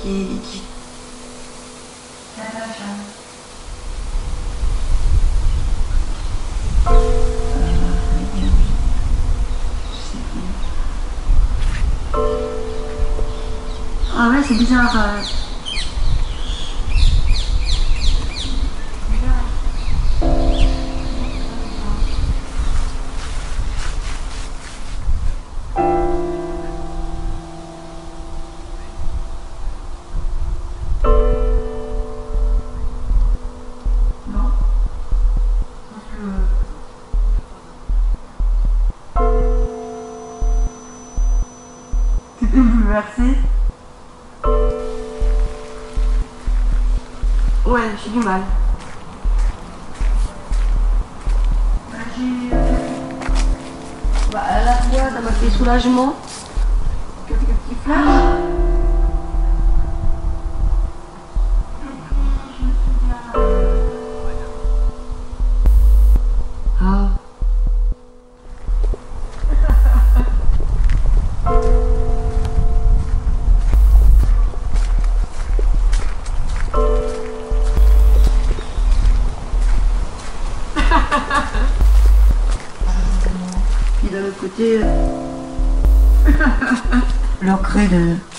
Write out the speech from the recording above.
qui t'attache à... Ah ouais, c'est bizarre. Non. Parce que... T'étais bouleversée. Ouais, j'ai du mal. À la fois, ça m'a fait soulagement. Quelques petits flashs. Ah. Puis d'un autre côté, le regret de